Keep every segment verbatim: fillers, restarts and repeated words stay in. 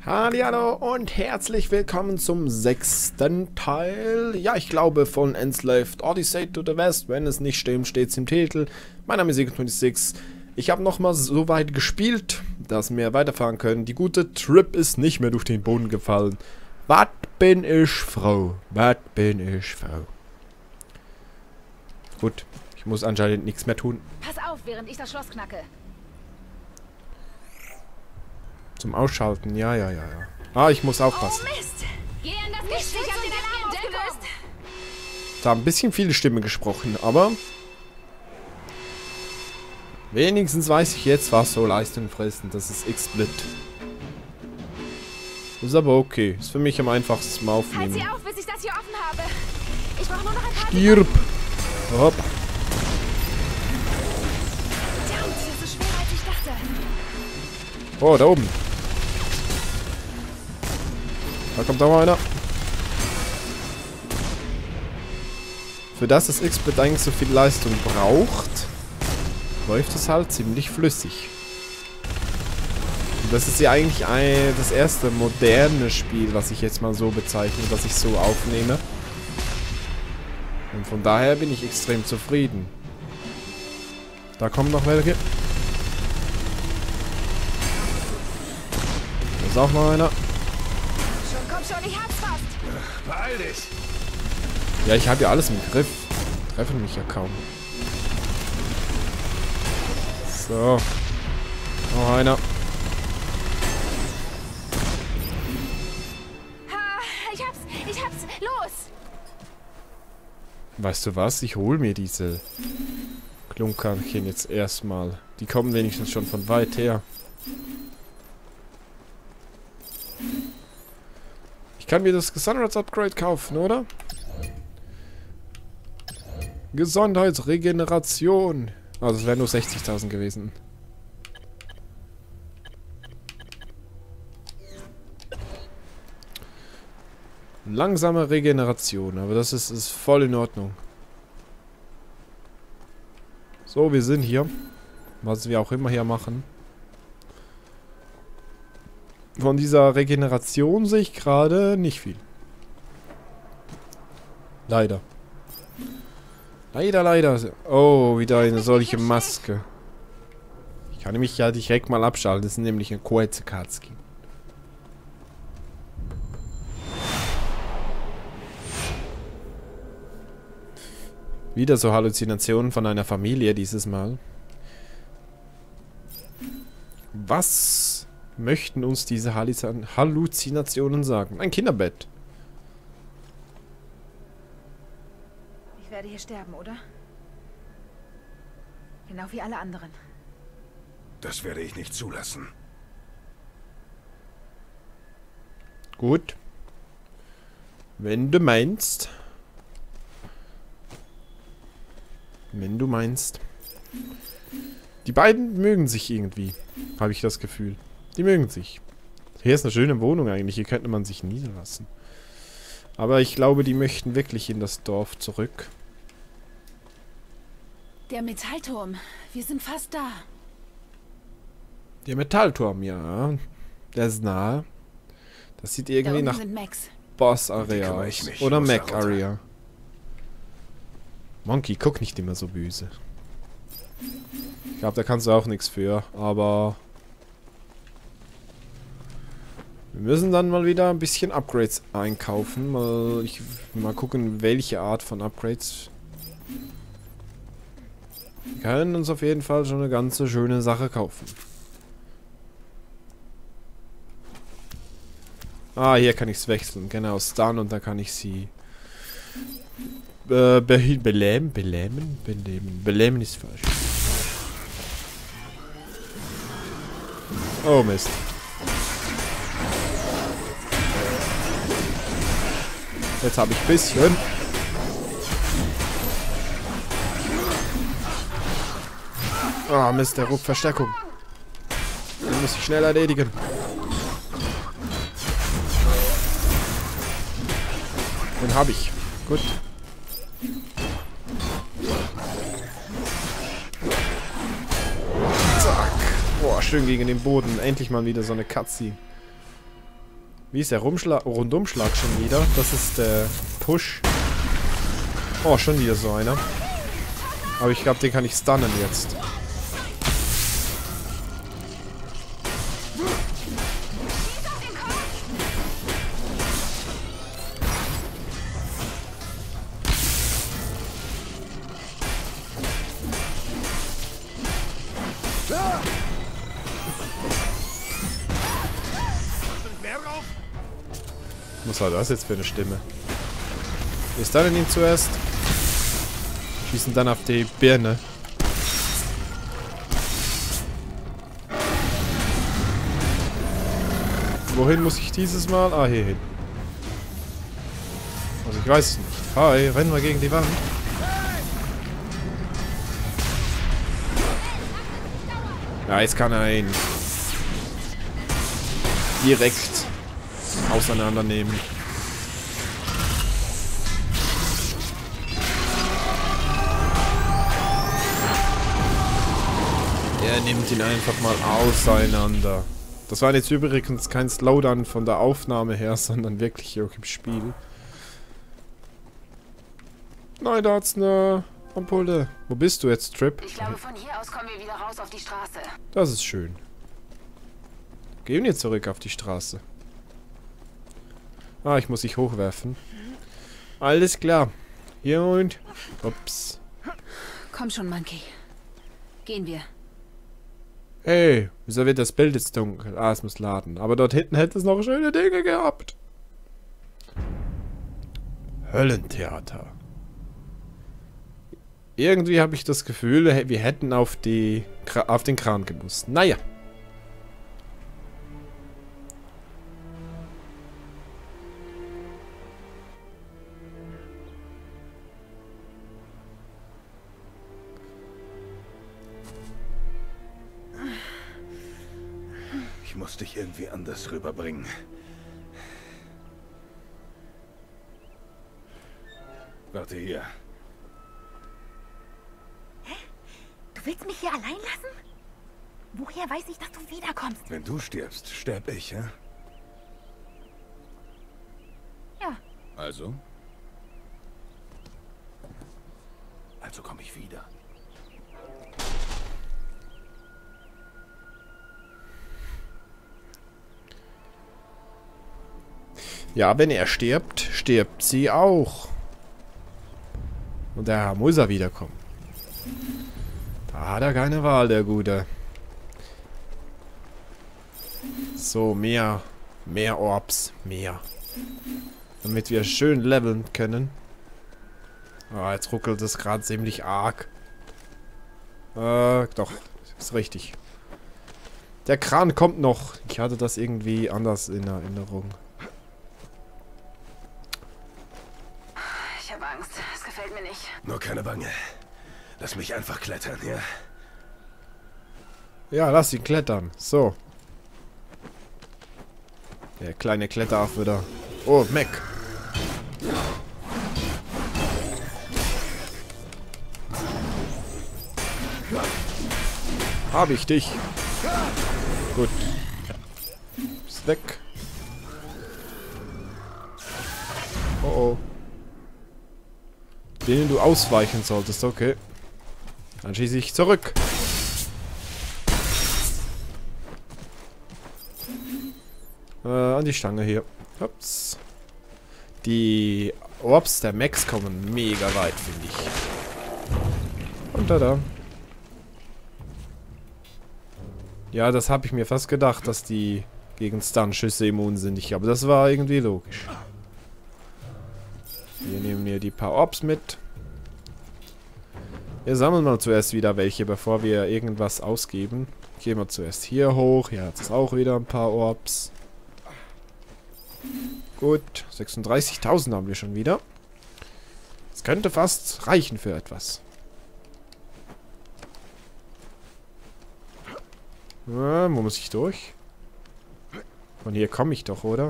Hallihallo und herzlich willkommen zum sechsten Teil, ja ich glaube von Enslaved Odyssey to the West. Wenn es nicht stimmt, steht es im Titel. Mein Name ist Eagle sechsundzwanzig. Ich habe nochmal so weit gespielt, dass wir weiterfahren können. Die gute Trip ist nicht mehr durch den Boden gefallen. Was bin ich froh? Was bin ich froh? Gut, ich muss anscheinend nichts mehr tun. Pass auf, während ich das Schloss knacke. Zum Ausschalten, ja, ja, ja, ja. Ah, ich muss aufpassen. Oh Mist! Geh in das Gesicht, ich hab den Alarm ausgelöst! Da haben ein bisschen viele Stimmen gesprochen, aber wenigstens weiß ich jetzt, was so Leistung fressen. Das ist X-Split. Ist aber okay. Ist für mich am einfachsten mal Halt aufnehmen. sie auf, bis ich das hier offen habe. Ich brauche nur noch ein paar... Stirb! Hopp. Verdammt, das ist schwerer, als ich dachte. Oh, da oben. Da kommt auch einer. Für das das X-Split eigentlich so viel Leistung braucht, läuft es halt ziemlich flüssig. Und das ist ja eigentlich ein, das erste moderne Spiel, was ich jetzt mal so bezeichne, was ich so aufnehme. Und von daher bin ich extrem zufrieden. Da kommen noch welche. Da ist auch noch einer. Schon, komm schon, ich hab's fast. Beeil dich! Ja, ich habe ja alles im Griff. Treffen mich ja kaum. So. Noch einer. Ha, ich hab's, ich hab's. Los! Weißt du was? Ich hole mir diese Klunkerchen jetzt erstmal. Die kommen wenigstens schon von weit her. Ich kann mir das Gesundheitsupgrade kaufen, oder? Gesundheitsregeneration. Also es wären nur sechzigtausend gewesen. Langsame Regeneration, aber das ist, ist voll in Ordnung. So, wir sind hier. Was wir auch immer hier machen. Von dieser Regeneration sehe ich gerade nicht viel. Leider. Leider, leider. Oh, wieder eine solche Maske. Ich kann nämlich ja direkt mal abschalten. Das ist nämlich ein Koetze-Katski. Wieder so Halluzinationen von einer Familie dieses Mal. Was möchten uns diese Halluzinationen sagen? Ein Kinderbett. Ich werde hier sterben, oder? Genau wie alle anderen. Das werde ich nicht zulassen. Gut. Wenn du meinst. Wenn du meinst. Die beiden mögen sich irgendwie. Habe ich das Gefühl. Die mögen sich. Hier ist eine schöne Wohnung eigentlich. Hier könnte man sich niederlassen. Aber ich glaube, die möchten wirklich in das Dorf zurück. Der Metallturm. Wir sind fast da. Der Metallturm, ja. Der ist nahe. Das sieht irgendwie Da nach unten sind Max. Boss-Area kümmere ich aus. mich. Oder Muss da Mac-Area. Monkey, guck nicht immer so böse. Ich glaube, da kannst du auch nichts für, aber wir müssen dann mal wieder ein bisschen Upgrades einkaufen. Mal, ich, mal gucken, welche Art von Upgrades. Wir können uns auf jeden Fall schon eine ganze schöne Sache kaufen. Ah, hier kann ich es wechseln. Genau, Stun und da kann ich sie Äh, be belähmen, belähmen, belähmen, belähmen ist falsch. Oh Mist. Jetzt habe ich ein bisschen. Ah Mist, der Ruck Verstärkung. Den muss ich schnell erledigen. Den habe ich. Gut. Zack. Boah, schön gegen den Boden. Endlich mal wieder so eine Cutscene. Wie ist der Rumschlag, Rundumschlag schon wieder? Das ist der Push. Oh, schon wieder so einer. Aber ich glaube, den kann ich stunnen jetzt. Was war das jetzt für eine Stimme? Wir stunnen ihn zuerst. Schießen dann auf die Birne. Wohin muss ich dieses Mal? Ah, hier hin. Also ich weiß es nicht. Hi, rennen wir gegen die Wand. Ja, jetzt kann er ihn direkt auseinandernehmen. Er nimmt ihn einfach mal auseinander. Das war jetzt übrigens kein Slowdown von der Aufnahme her, sondern wirklich auch im Spiel. Nein, da hat's eine Ampulle. Wo bist du jetzt, Trip? Ich glaube, von hier aus kommen wir wieder raus auf die Straße. Das ist schön. Gehen wir zurück auf die Straße. Ah, ich muss dich hochwerfen. Alles klar. Hier und... Ups. Komm schon, Monkey. Gehen wir. Hey, wieso wird das Bild jetzt dunkel? Ah, es muss laden. Aber dort hinten hätte es noch schöne Dinge gehabt. Höllentheater. Irgendwie habe ich das Gefühl, wir hätten auf die auf den Kran gemusst. Naja. Ich muss dich irgendwie anders rüberbringen. Warte hier. Hä? Du willst mich hier allein lassen? Woher weiß ich, dass du wiederkommst? Wenn du stirbst, sterb ich, ja? Ja. Also? Also komme ich wieder. Ja, wenn er stirbt, stirbt sie auch. Und daher muss er wiederkommen. Da hat er keine Wahl, der Gute. So, mehr. Mehr Orbs. Mehr. Damit wir schön leveln können. Ah, jetzt ruckelt es gerade ziemlich arg. Äh, doch. Ist richtig. Der Kran kommt noch. Ich hatte das irgendwie anders in Erinnerung. Ich habe Angst. Es gefällt mir nicht. Nur keine Bange. Lass mich einfach klettern, ja? Ja, lass ihn klettern. So. Der kleine Kletteraffe da. Oh, Mac. Hab ich dich. Gut. Ist weg. Oh oh. Denen du ausweichen solltest, okay. Dann schieße ich zurück. Äh, an die Stange hier. Ups. Die Orbs der Max kommen mega weit, finde ich. Und da da. Ja, das habe ich mir fast gedacht, dass die gegen Stun-Schüsse immun sind. Ich, aber das war irgendwie logisch. Wir nehmen hier die paar Orbs mit. Wir sammeln mal zuerst wieder welche, bevor wir irgendwas ausgeben. Gehen wir zuerst hier hoch. Hier hat es auch wieder ein paar Orbs. Gut, sechsunddreißigtausend haben wir schon wieder. Das könnte fast reichen für etwas. Ja, wo muss ich durch? Von hier komme ich doch, oder?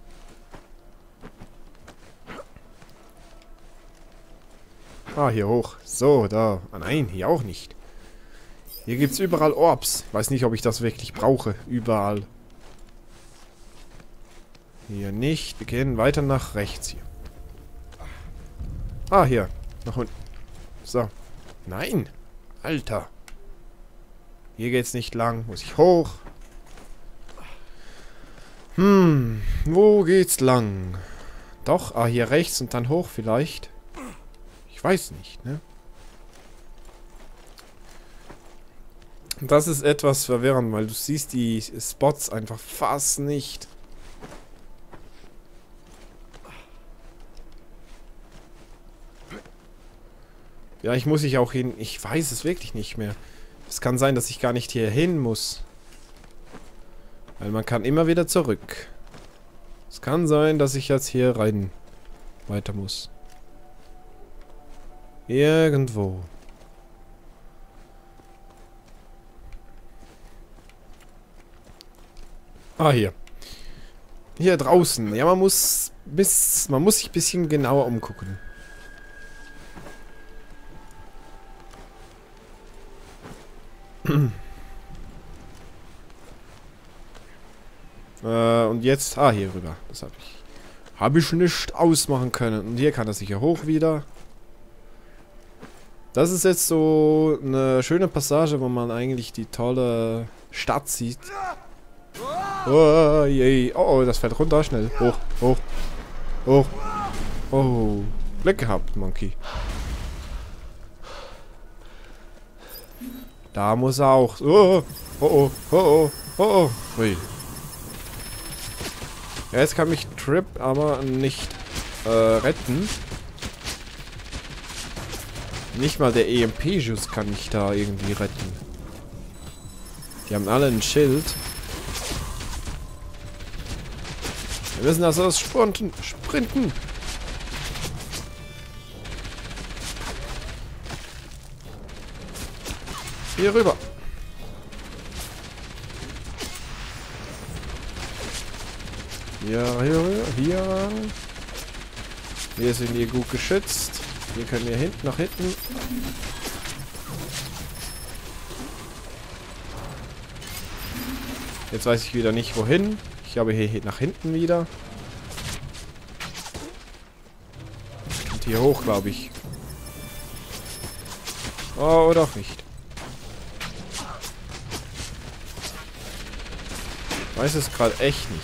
Ah, hier hoch. So, da. Ah, nein, hier auch nicht. Hier gibt es überall Orbs. Weiß nicht, ob ich das wirklich brauche. Überall. Hier nicht. Wir gehen weiter nach rechts hier. Ah, hier. Nach unten. So. Nein. Alter. Hier geht's nicht lang. Muss ich hoch. Hm. Wo geht's lang? Doch. Ah, hier rechts und dann hoch vielleicht. Ich weiß nicht, ne? Das ist etwas verwirrend, weil du siehst die Spots einfach fast nicht. Ja, ich muss ich auch hin. Ich weiß es wirklich nicht mehr. Es kann sein, dass ich gar nicht hier hin muss. Weil man kann immer wieder zurück. Es kann sein, dass ich jetzt hier rein weiter muss. Irgendwo. Ah, hier. Hier draußen. Ja, man muss bis man muss sich ein bisschen genauer umgucken. äh, und jetzt... Ah, hier rüber. Das habe ich... Habe ich nicht ausmachen können. Und hier kann er sicher hoch wieder. Das ist jetzt so eine schöne Passage, wo man eigentlich die tolle Stadt sieht. Oh, je. Oh, oh, das fällt runter. Schnell. Hoch, hoch, hoch. Oh, Glück gehabt, Monkey. Da muss er auch. Oh, oh, oh, oh, oh, oh, oh. Ui. Ja, jetzt kann mich Trip aber nicht äh, retten. Nicht mal der E M P-Schuss kann mich da irgendwie retten. Die haben alle ein Schild. Wir müssen also das Sprinten. Sprinten. Hier rüber. Hier, hier, hier. Wir sind hier gut geschützt. Hier können wir hinten nach hinten. Jetzt weiß ich wieder nicht wohin. Ich habe hier nach hinten wieder. Und hier hoch, glaube ich. Oh, oder auch nicht. Ich weiß es gerade echt nicht.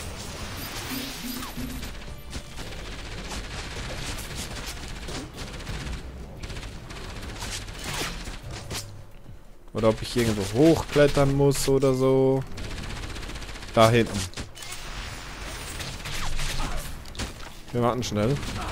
Oder ob ich irgendwo hochklettern muss oder so. Da hinten. Wir warten schnell.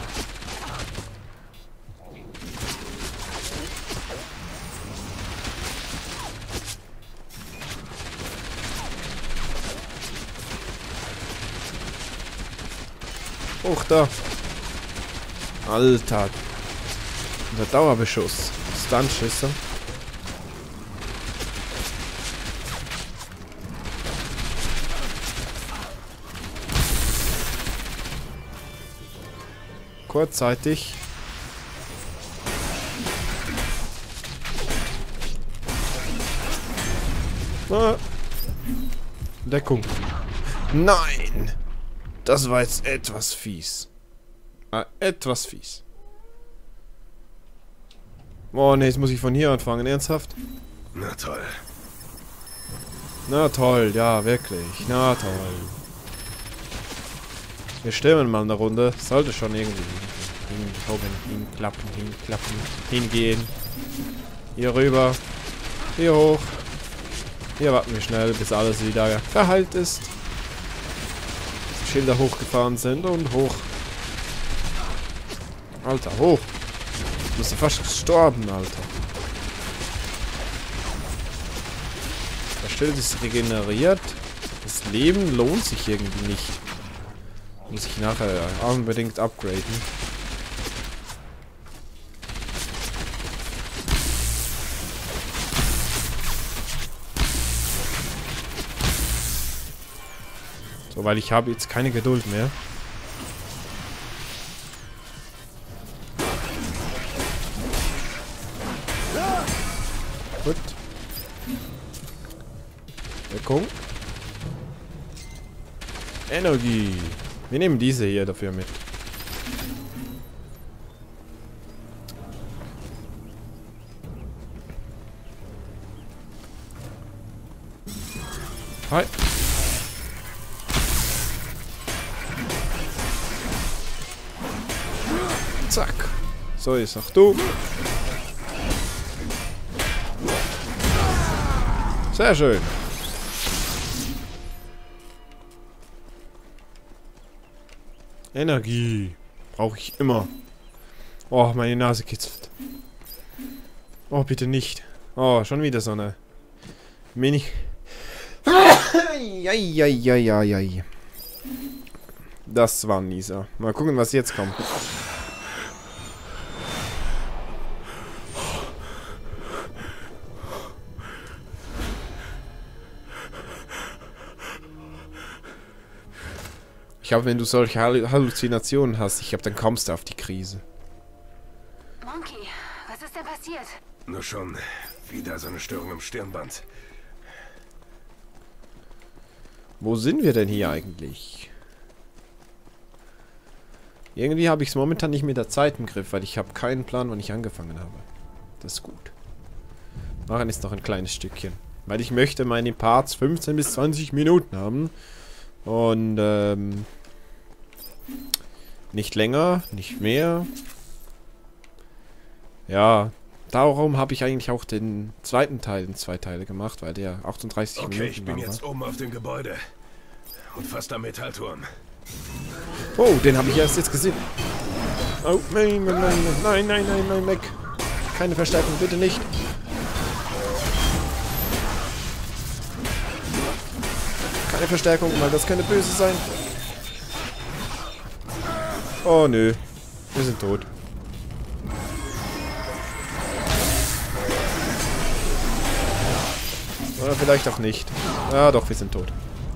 Hoch da. Alter. Der Dauerbeschuss. Stunschüsse. Kurzzeitig. Ah. Deckung. Nein! Das war jetzt etwas fies. Ah, etwas fies. Oh ne, jetzt muss ich von hier anfangen. Ernsthaft? Na toll. Na toll, ja, wirklich. Na toll. Wir stimmen mal eine Runde. Sollte schon irgendwie hinkommen, hinklappen, hinklappen, hingehen. Hier rüber. Hier hoch. Hier warten wir schnell, bis alles wieder verheilt ist. Schilder hochgefahren sind und hoch. Alter, hoch. Du bist ja fast gestorben, Alter. Das Schild ist regeneriert. Das Leben lohnt sich irgendwie nicht. Muss ich nachher unbedingt upgraden. So, weil ich habe jetzt keine Geduld mehr. Gut. Deckung. Energie. Wir nehmen diese hier dafür mit. Hi. Zack. So, ist auch du. Sehr schön. Energie. Brauche ich immer. Oh, meine Nase kitzelt. Oh, bitte nicht. Oh, schon wieder so eine Mini... Eieieiei. Das war Nisa. Mal gucken, was jetzt kommt. Ich glaube, wenn du solche Hall- Halluzinationen hast, ich glaube, dann kommst du auf die Krise. Monkey, was ist denn passiert? Nur schon wieder so eine Störung im Stirnband. Wo sind wir denn hier eigentlich? Irgendwie habe ich es momentan nicht mit der Zeit im Griff, weil ich habe keinen Plan, wann ich angefangen habe. Das ist gut. Machen ist noch ein kleines Stückchen. Weil ich möchte meine Parts fünfzehn bis zwanzig Minuten haben. Und, ähm... nicht länger, nicht mehr. Ja, darum habe ich eigentlich auch den zweiten Teil in zwei Teile gemacht, weil der achtunddreißig Okay, Minuten ich bin lang jetzt war. oben auf dem Gebäude. Und fast am Metallturm. Oh, den habe ich erst jetzt gesehen. Oh, nein, nein, nein, nein, nein, nein, nein, weg. Keine Verstärkung, bitte nicht. Keine Verstärkung, weil das könnte böse sein. Oh, nö. Wir sind tot. Oder vielleicht auch nicht. Ja, doch, wir sind tot.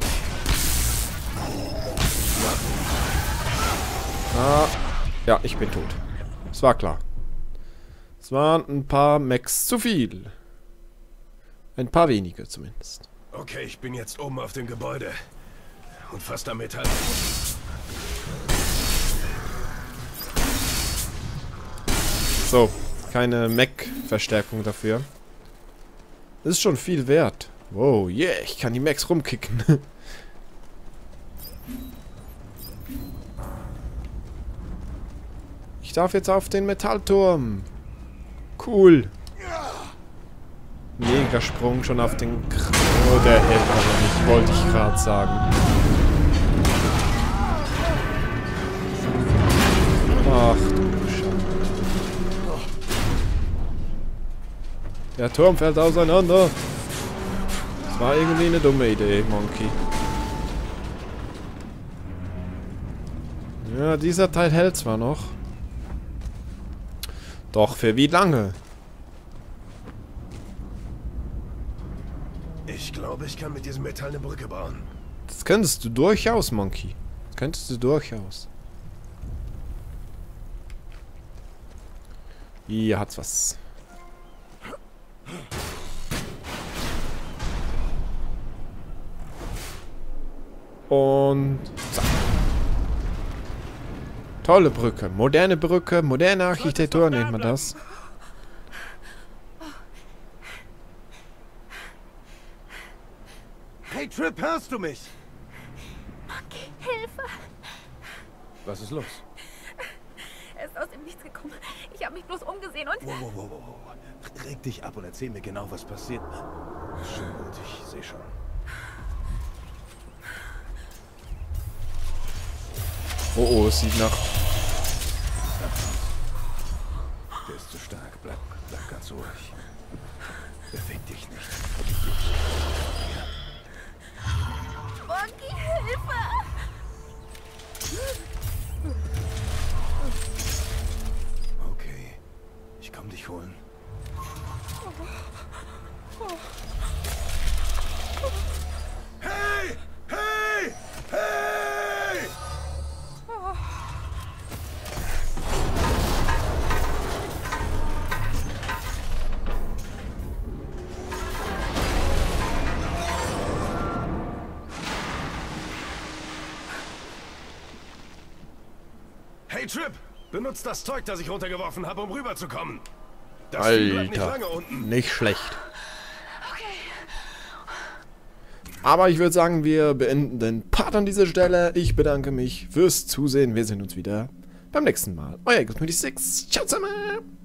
Ah, ja, ich bin tot. Es war klar. Es waren ein paar Mechs zu viel. Ein paar wenige zumindest. Okay, ich bin jetzt oben auf dem Gebäude. Und fast am Metall. So, keine Mech-Verstärkung dafür. Das ist schon viel wert. Wow, yeah, ich kann die Mechs rumkicken. Ich darf jetzt auf den Metallturm. Cool. Mega Sprung schon auf den... K oh, der hält aber nicht, wollte ich gerade sagen. Ach du Scheiße. Der Turm fällt auseinander. Das war irgendwie eine dumme Idee, Monkey. Ja, dieser Teil hält zwar noch. Doch für wie lange? Ich glaube, ich kann mit diesem Metall eine Brücke bauen. Das könntest du durchaus, Monkey. Das könntest du durchaus. Hier hat's was. Und zack. Tolle Brücke. Moderne Brücke, moderne Architektur nennt man das. Hey Trip, hörst du mich? Monkey, Hilfe! Was ist los? Er ist aus dem Nichts gekommen. Ich habe mich bloß umgesehen und... Wow, wow, wow, wow. Reg dich ab und erzähl mir genau, was passiert. Schon gut, ich sehe schon. Oh oh, es sieht nach... Der ist zu stark. Bleib, bleib ganz ruhig. Beweg dich nicht. Monkey, Hilfe! Okay, ich komm dich holen. Hey! Hey! Hey! Hey Trip, benutzt das Zeug, das ich runtergeworfen habe, um rüberzukommen. Das Vieh bleibt nicht lange Alter, unten. nicht schlecht. Okay. Aber ich würde sagen, wir beenden den Part an dieser Stelle. Ich bedanke mich fürs Zusehen. Wir sehen uns wieder beim nächsten Mal. Euer Eagle sechsundzwanzig. Ciao zusammen.